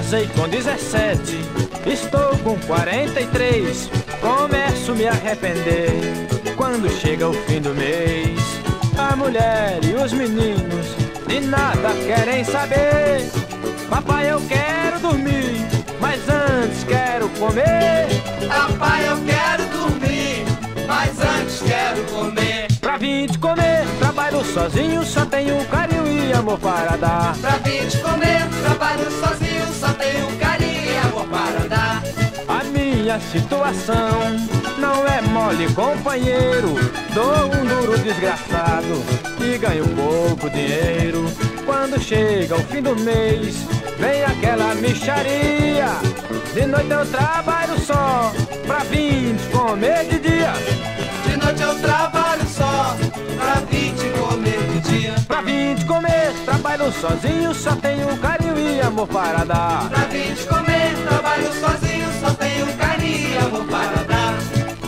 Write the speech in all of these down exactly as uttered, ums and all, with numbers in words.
casei com dezessete, estou com quarenta e três. Começo a me arrepender quando chega o fim do mês. A mulher e os meninos de nada querem saber. Papai, eu quero dormir, mas antes quero comer. Papai, eu quero dormir, mas antes quero comer. Pra vir de comer, trabalho sozinho, só tenho carinho e amor para dar. Pra vir de comer, trabalho sozinho, só tenho carinho e amor para dar. A minha situação não é mole, companheiro. Dou um duro desgraçado e ganho pouco dinheiro. Quando chega o fim do mês, vem aquela mixaria. De noite eu trabalho só, pra vir comer de dia. De noite eu trabalho só, pra vir te comer de dia. Pra vir comer, trabalho sozinho, só tenho carinho e amor para dar. Pra vir te comer, trabalho sozinho, só tenho carinho e amor para dar.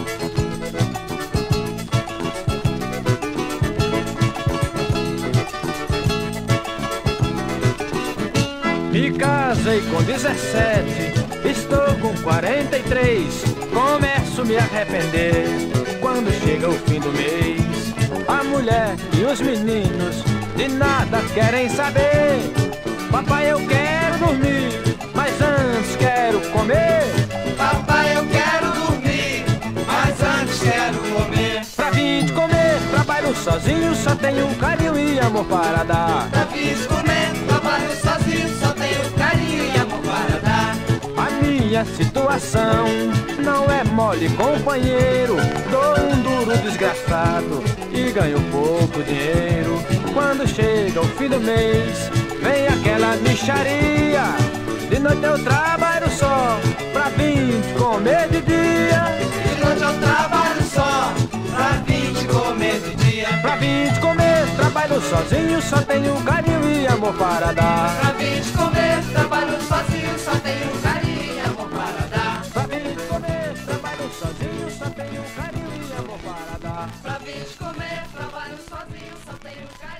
Me casei com dezessete, estou com quarenta e três. Começo a me arrepender quando chega o fim do mês. A mulher e os meninos de nada querem saber. Papai, eu quero dormir, mas antes quero comer. Papai, eu quero dormir, mas antes quero comer. Pra vir de comer, trabalho sozinho, só tenho carinho e amor para dar. Pra vir de comer, trabalho sozinho, só tenho carinho e amor para dar. A minha situação não é mole, companheiro. Dou um duro desgraçado e ganho pouco dinheiro. Quando chega o fim do mês, vem aquela mixaria. De noite eu trabalho só, pra vir comer de dia. De noite eu trabalho só, pra vir te comer de dia. Pra vir comer, trabalho sozinho, só tenho carinho e amor para dar. Pra vir te comer, trabalho sozinho, só tenho carinho e amor para dar. Pra vir comer, trabalho sozinho, só tenho carinho e amor para dar. Pra vir te comer, trabalho sozinho, só tenho carinho.